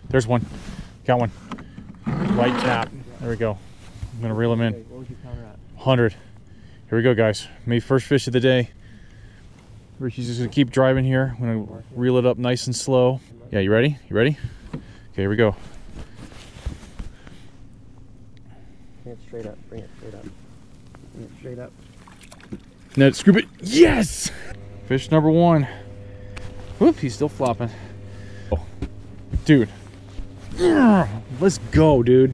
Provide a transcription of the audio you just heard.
There's one. Got one. Light tap. There we go. I'm gonna reel him in. What would you counter at? 100. Here we go, guys. Maybe first fish of the day. Ricky's just gonna keep driving here. I'm gonna reel it up nice and slow. Yeah, you ready? You ready? Okay, here we go. Bring it straight up. Bring it straight up. Bring it straight up. Now scoop it. Yes! Fish number one. Whoop, he's still flopping. Oh, dude. Let's go, dude.